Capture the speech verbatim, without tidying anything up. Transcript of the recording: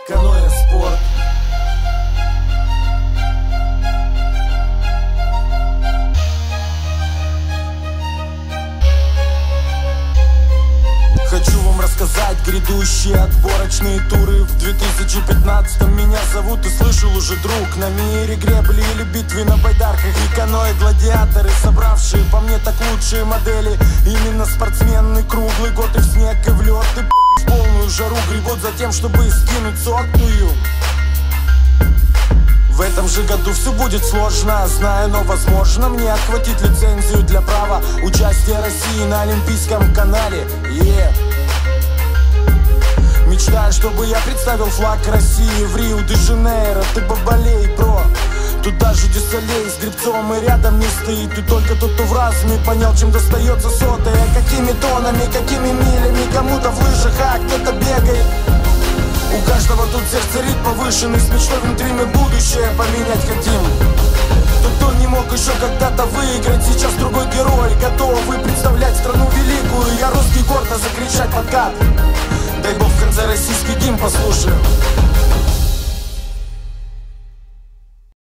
Canoe спорт. Хочу вам рассказать грядущие отборочные туры в две тысячи пятнадцатом. Меня зовут и слышал уже друг. На мире гребли или битвы на байдарках и каноэ гладиаторы, собравшие по мне так лучшие модели. Именно спортсмены круглый год и в снег, и в лед, и в полную жару гребут за тем, чтобы скинуть сотную. В этом же году все будет сложно, знаю, но возможно мне отхватить лицензию для права участия России на Олимпийском канале. Yeah. Мечтаю, чтобы я представил флаг России в Рио-де-Жанейро. Ты поболей, бро. Тут даже дюсалей с гребцом и рядом не стоит. И только тот, кто в разуме понял, чем достается сотая. Какими тонами, какими милями, кому-то в лыжах, а кто-то бегает. У каждого тут сердце ритм повышенный, с мечтой внутри мы будущее поменять хотим. Тот, кто не мог еще когда-то выиграть, сейчас другой герой. Готовы представлять страну великую. Я русский гордо закричать подкат. Дай бог в конце российский гимн послушаю.